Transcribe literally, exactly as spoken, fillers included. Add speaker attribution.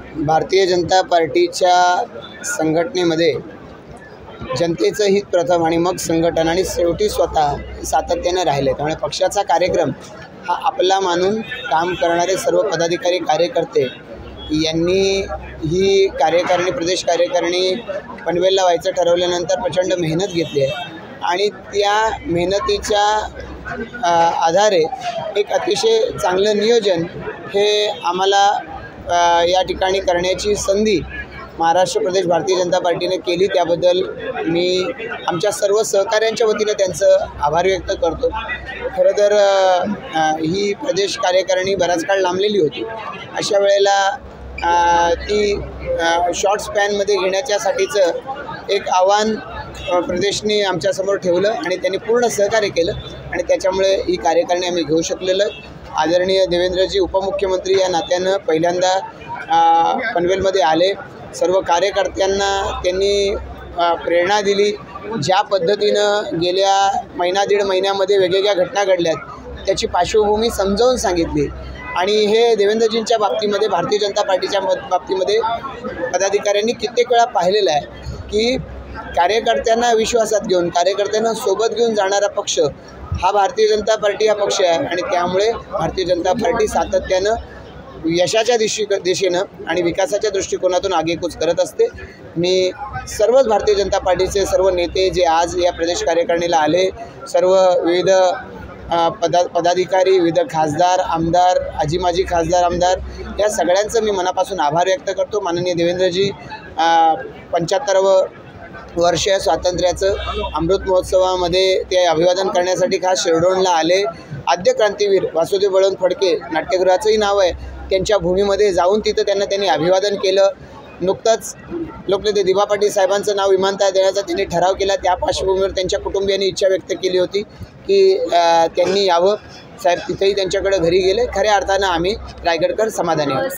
Speaker 1: भारतीय जनता पार्टीच्या संघटनेमध्ये जनतेचं हित प्रथम आणि मग संघटन आणि शेवटी स्वतः सातत्याने राहिले। त्यामुळे पक्षाचा कार्यक्रम हा आपला मानून काम करणारे सर्व पदाधिकारी कार्यकर्ते यांनी ही कार्यकारिणी प्रदेश कार्यकारिणी पनवेलला व्हायचं ठरवल्यानंतर प्रचंड मेहनत घेतली आहे आणि त्या मेहनतीच्या आधारे एक अतिशय चांगलं नियोजन हे आम्हाला या ठिकाणी करण्याची संधी महाराष्ट्र प्रदेश भारतीय जनता पार्टीने केली। त्याबद्दल मी आमच्या सर्व सहकाऱ्यांच्या वतीने त्यांचं आभार व्यक्त करतो। खरं तर ही प्रदेश कार्यकारिणी बराच काळ लांबलेली होती। अशा वेळेला ती शॉर्ट स्पॅनमध्ये घेण्याच्यासाठीचं एक आव्हान प्रदेशने आमच्यासमोर ठेवलं आणि त्यांनी पूर्ण सहकार्य केलं आणि त्याच्यामुळे ही कार्यकारिणी आम्ही घेऊ शकलेलो। आदरणीय देवेंद्रजी उपमुख्यमंत्री या नात्यानं पहिल्यांदा पनवेलमध्ये आले। सर्व कार्यकर्त्यांना त्यांनी प्रेरणा दिली। ज्या पद्धतीनं गेल्या महिना दीड महिन्यामध्ये वेगवेगळ्या घटना घडल्यात त्याची पार्श्वभूमी समजावून सांगितली आणि हे देवेंद्रजींच्या बाबतीमध्ये भारतीय जनता पार्टीच्या बाबतीमध्ये पदाधिकाऱ्यांनी कित्येक वेळा पाहिलेलं आहे की कार्यकर्त्यांना विश्वासात घेऊन कार्यकर्त्यांना सोबत घेऊन जाणारा पक्ष हा भारतीय जनता पार्टी हा पक्ष आहे आणि त्यामुळे भारतीय जनता पार्टी सातत्यानं यशाच्या दिशे दिशेनं आणि विकासाच्या दृष्टिकोनातून आगेकूच करत असते। मी सर्वच भारतीय जनता पार्टीचे सर्व नेते जे आज या प्रदेश कार्यकारिणीला आले, सर्व विविध पदा पदाधिकारी विविध खासदार आमदार आजी माजी खासदार आमदार या सगळ्यांचं मी मनापासून आभार व्यक्त करतो। माननीय देवेंद्रजी पंच्याहत्तरावं वर्ष स्वातंत्र्याचं अमृत महोत्सवामध्ये ते अभिवादन करण्यासाठी खास शिरडोणला आले। आद्य क्रांतीवीर वासुदेव बळवंत फडके नाट्यगृहाचंही नाव आहे, त्यांच्या भूमीमध्ये जाऊन तिथं त्यांना त्यांनी अभिवादन केलं। नुकतंच लोकनेते दिबा पाटील साहेबांचं नाव विमानतळ देण्याचा त्यांनी ठराव केला। त्या पार्श्वभूमीवर त्यांच्या कुटुंबियांनी इच्छा व्यक्त केली होती की त्यांनी यावं। साहेब तिथेही त्यांच्याकडे घरी गेले। खऱ्या अर्थानं आम्ही रायगडकर समाधानी आहोत।